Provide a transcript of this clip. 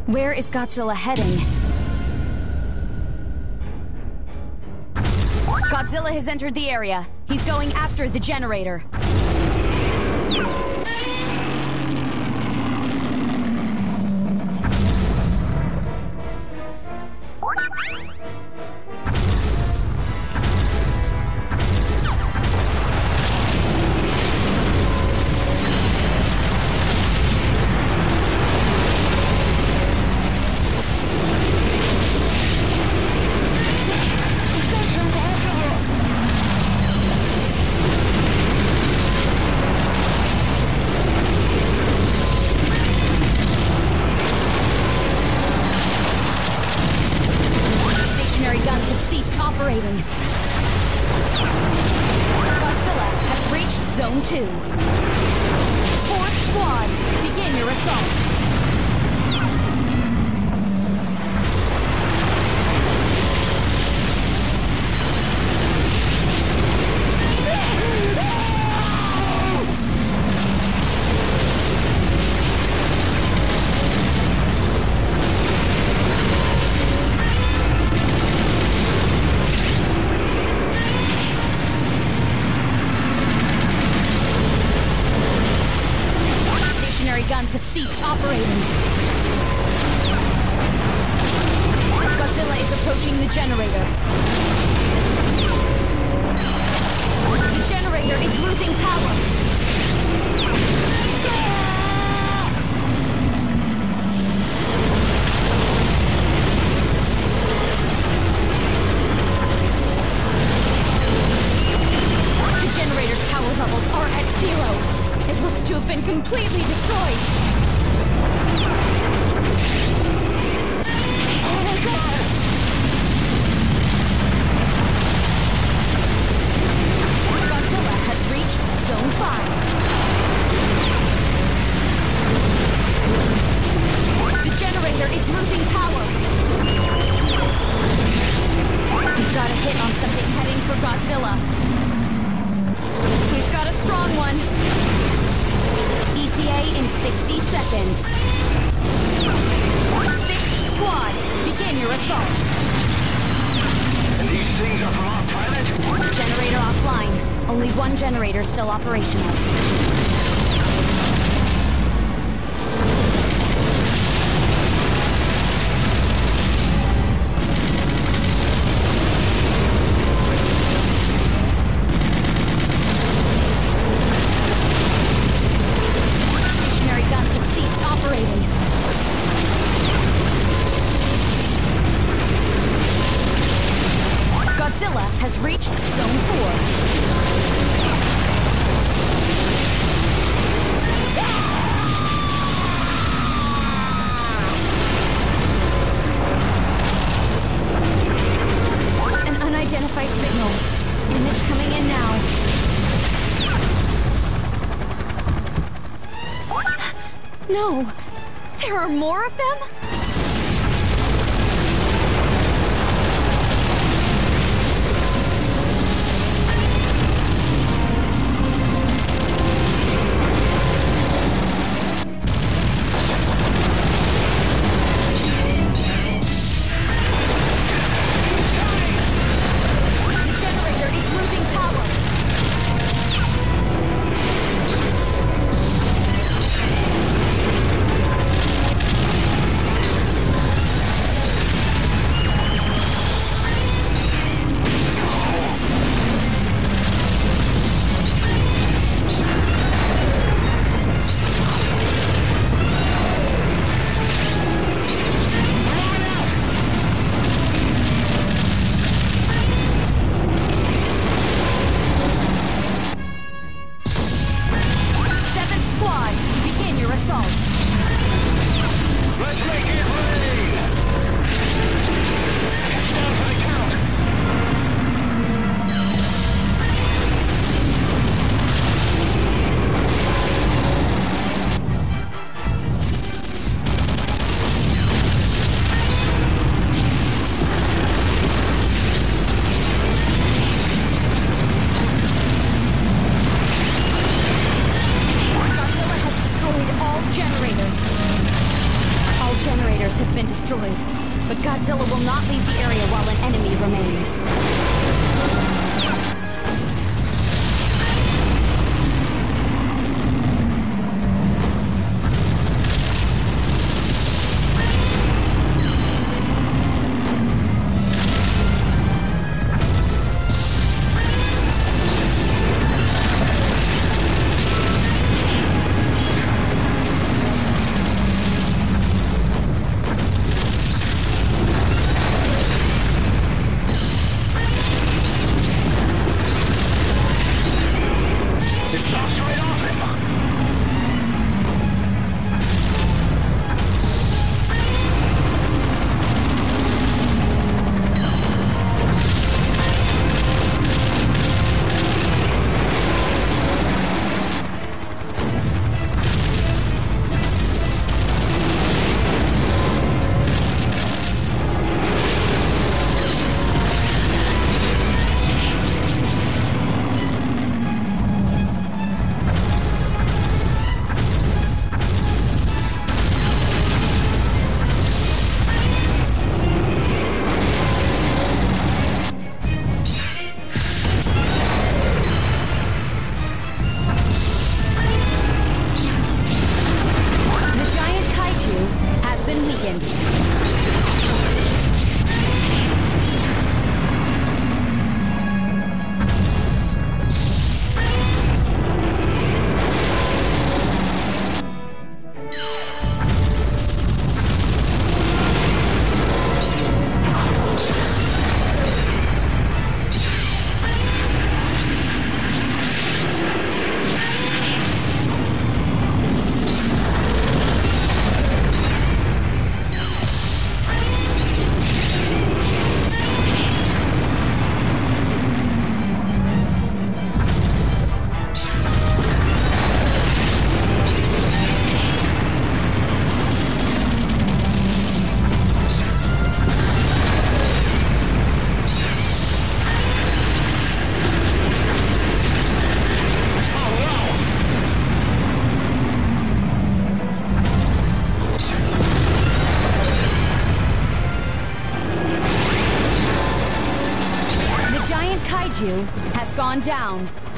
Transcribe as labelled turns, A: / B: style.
A: Where is Godzilla heading? Godzilla has entered the area. He's going after the generator. Guns have ceased operating. Godzilla has reached Zone 2. 4th Squad, begin your assault. Guns have ceased operating. Godzilla is approaching the generator. The generator is losing power. The generator's power levels are at 0. It looks to have been completely destroyed. Oh my God! Godzilla has reached Zone 5. The generator is losing power. We've got a hit on something heading for Godzilla. We've got a strong one. ETA in 60 seconds. 6th Squad, begin your assault.
B: These things are from off planet?
A: Generator offline. Only one generator still operational. Godzilla has reached Zone 4. An unidentified signal. Image coming in now. No! There are more of them? generators have been destroyed, but Godzilla will not leave the area while an enemy remains. Kaiju has gone down.